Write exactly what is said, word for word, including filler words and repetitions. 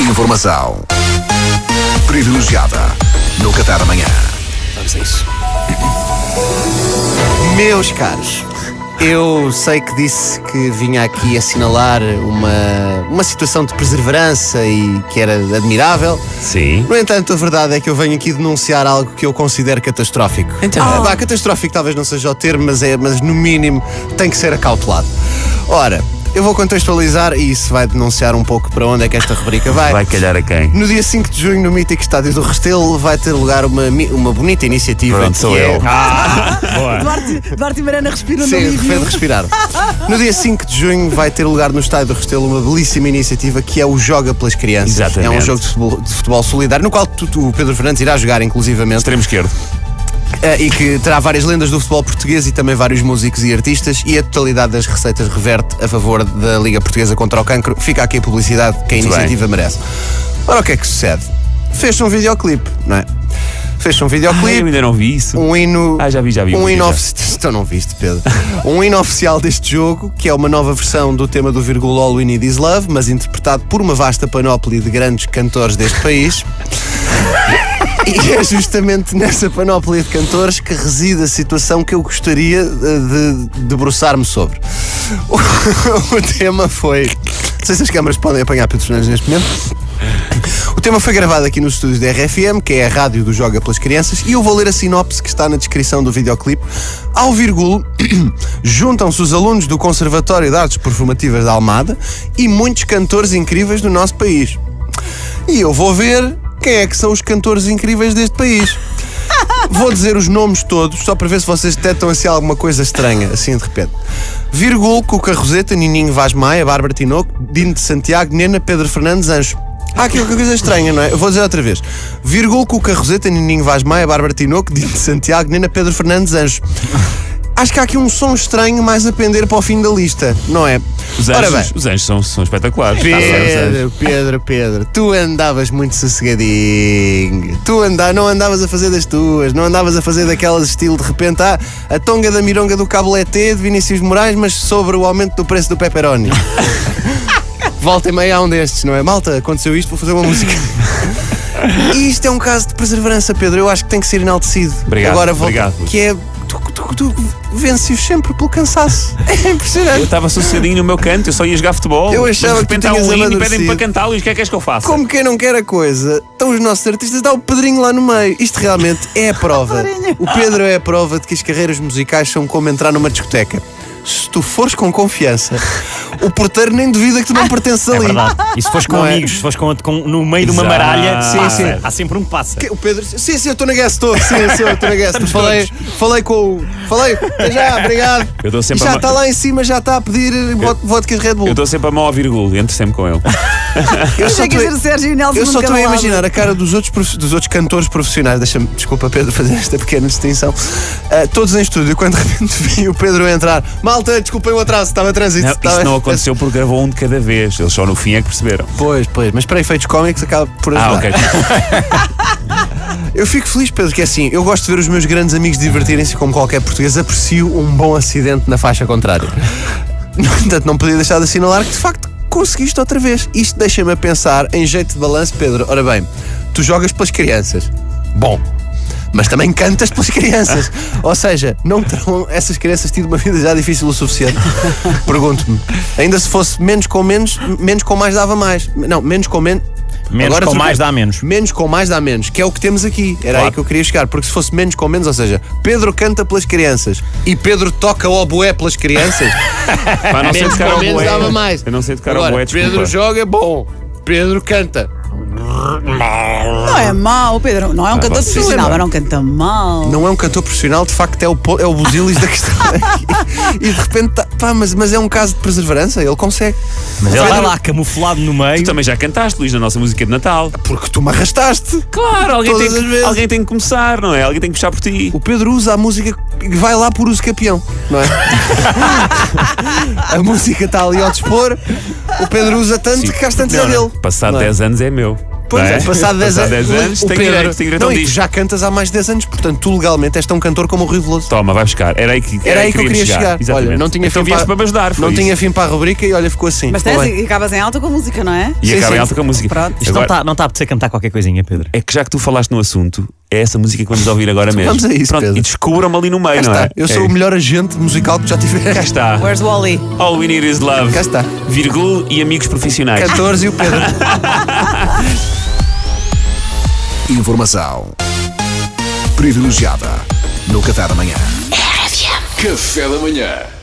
Informação privilegiada no Qatar amanhã. Vamos a isso. Meus caros, eu sei que disse que vinha aqui assinalar uma, uma situação de perseverança e que era admirável. Sim. No entanto, a verdade é que eu venho aqui denunciar algo que eu considero catastrófico. Então. Ah, vá, catastrófico talvez não seja o termo, mas, é, mas no mínimo tem que ser acautelado. Ora, eu vou contextualizar e isso vai denunciar um pouco para onde é que esta rubrica vai. Vai calhar a quem? No dia cinco de junho, no mítico Estádio do Restelo, vai ter lugar uma, uma bonita iniciativa. Pronto, que sou é... eu. Ah, boa. Duarte, Duarte e Mariana respiram no Sim, alívio. refém de respirar. No dia cinco de junho vai ter lugar no Estádio do Restelo uma belíssima iniciativa que é o Joga pelas Crianças. Exatamente. É um jogo de futebol, de futebol solidário, no qual tu, tu, o Pedro Fernandes irá jogar, inclusivamente. Extremo esquerdo. Uh, e que terá várias lendas do futebol português e também vários músicos e artistas, e a totalidade das receitas reverte a favor da Liga Portuguesa contra o Cancro. Fica aqui a publicidade que a Muito iniciativa bem. merece. Ora, o que é que sucede? Fez-se um videoclipe, não é? Fez-se um Ah, eu videoclipe, ainda não vi isso. um hino. Ah, já vi, já vi. Um já. hino oficial. Então não viste, Pedro. Um hino oficial deste jogo, que é uma nova versão do tema do vírgula All We Need Is Love, mas interpretado por uma vasta panóplia de grandes cantores deste país. E é justamente nessa panóplia de cantores que reside a situação que eu gostaria de debruçar-me sobre. O, o tema foi... Não sei se as câmaras podem apanhar Pedro Fernandes neste momento. O tema foi gravado aqui nos estúdios da R F M, que é a rádio do Joga pelas Crianças, e eu vou ler a sinopse que está na descrição do videoclipe. Ao vírgula, juntam-se os alunos do Conservatório de Artes Performativas da Almada e muitos cantores incríveis do nosso país. E eu vou ver quem é que são os cantores incríveis deste país. Vou dizer os nomes todos, só para ver se vocês detectam assim alguma coisa estranha, assim de repente. Virgul, Cuca Roseta, Nininho Vaz Maia, Bárbara Tinoco, Dino de Santiago, Nena, Pedro Fernandes, Anjo. Há aqui uma coisa estranha, não é? Eu vou dizer outra vez. Virgul, Cuca Roseta, Nininho Vaz Maia, Bárbara Tinoco, Dino de Santiago, Nena, Pedro Fernandes, Anjo. Acho que há aqui um som estranho mais a pender para o fim da lista, não é? Os Ora anjos, bem. os anjos são, são espetaculares. Pedro, Pedro, Pedro, tu andavas muito sossegadinho. Tu anda, não andavas a fazer das tuas, não andavas a fazer daquelas estilo de repente, ah, a tonga da mironga do Cabo Leté de Vinícius Moraes, mas sobre o aumento do preço do pepperoni. Volta e meia a um destes, não é? Malta, aconteceu isto, vou fazer uma música. E isto é um caso de perseverança, Pedro. Eu acho que tem que ser enaltecido. Obrigado, Agora volta, obrigado. que é. Tu, tu, tu vences sempre pelo cansaço. É impressionante. Eu estava sossegadinho no meu canto, eu só ia jogar futebol. Eu achava de que tu repente há tinhas um hino e amadurecido. pedem-me para cantá-lo, e o que é que queres que eu faça? Como quem não quer a coisa, estão os nossos artistas, dá o Pedrinho lá no meio. Isto realmente é a prova. O Pedro é a prova de que as carreiras musicais são como entrar numa discoteca. Se tu fores com confiança, o porteiro nem duvida que tu não pertences ali. É verdade. E se fores com Não é? amigos, se fores com, com- no meio de uma Exato. maralha, Sim, pá, sim. há sempre um que passa. Que- O Pedro, sim, sim, eu estou na guest, estou. Sim, sim, eu estou na guest. Estamos Falei, falei com o. Falei, até já, obrigado. Eu dou sempre E já a está mão- lá em cima, já está a pedir vodka vodka de Red Bull. Eu dou sempre a mão ao vírgula, entro sempre com ele. Eu só Achei que ia estou- ser o Sérgio e o Nelson Eu de só estou a cada lado. imaginar a cara dos outros, prof- dos outros cantores profissionais. Deixa-me, desculpa, Pedro, fazer esta pequena distinção. Ah, todos em estúdio, quando de repente vi o Pedro entrar. Malta, desculpem o atraso, estava a trânsito. Não, estava- isto não aconteceu porque gravou um de cada vez. Eles só no fim é que perceberam. Pois, pois, mas para efeitos cómicos acaba por ajudar. Ah, ok. Eu fico feliz, Pedro, que é assim, eu gosto de ver os meus grandes amigos divertirem-se como qualquer português, aprecio um bom acidente na faixa contrária. No entanto, não podia deixar de assinalar que de facto conseguiste outra vez. Isto deixa-me a pensar em jeito de balanço, Pedro. Ora bem, tu jogas pelas crianças. Bom. Mas também cantas pelas crianças. Ou seja, não terão essas crianças tido uma vida já difícil o suficiente? Pergunto-me. Ainda se fosse menos com menos, menos com mais dava mais. Não, menos com menos. Menos Agora com tu- mais dá menos. Menos com mais dá menos, que é o que temos aqui. Era Claro. aí que eu queria chegar. Porque se fosse menos com menos, ou seja, Pedro canta pelas crianças e Pedro toca o oboé pelas crianças, Pá, não sei menos tocar com ao menos bué. dava mais. Eu não sei tocar ao Agora, bué, desculpa. Pedro joga, bom. Pedro canta. Não é mau, Pedro. Não é um cantor você- profissional, Sim, mas não canta mal. Não é um cantor profissional, de facto é o, po- é o busilis da questão. E de repente, tá, pá, mas, mas é um caso de perseverança, ele consegue. Mas ele vai Pedro- lá camuflado no meio. Tu também já cantaste, Luís, na nossa música de Natal. Porque tu me arrastaste. Claro, alguém Todas tem, as que, vezes. alguém tem que começar, não é? Alguém tem que puxar por ti. O Pedro usa a música e vai lá por uso capião, não é? A música está ali ao dispor, o Pedro usa tanto que cá tanto é dele. Passado Não é? dez anos é meu. Pois não é, passado dez Passado anos. dez anos, o tem Pedro- direito, tem direito a não, um e tu disco. já cantas há mais de dez anos, portanto, tu legalmente és tão cantor como o Rui Veloso. Toma, vai buscar. Era aí que, Era aí que eu queria chegar. Exatamente. Olha, não tinha então fim vieste para, para me ajudar. foi não isso. tinha fim para a rubrica e olha, ficou assim. Mas Ficou tens, bem. e acabas em alta com a música, não é? E Sim, acaba sim. em alta com a música. Pronto. Isto Agora, não está não tá a apetecer cantar qualquer coisinha, Pedro. é que já que tu falaste no assunto, é essa música que vamos ouvir agora mesmo. vamos a isso, Pronto, Pedro. e descubram-me ali no meio, Cá não está. é? Eu sou é. o melhor agente musical que já Cá tiveste. está. Where's Wally? All we need is love. Cá está. Virgul e amigos profissionais. cantores e o Pedro. Informação privilegiada no Café da Manhã. Café da Manhã.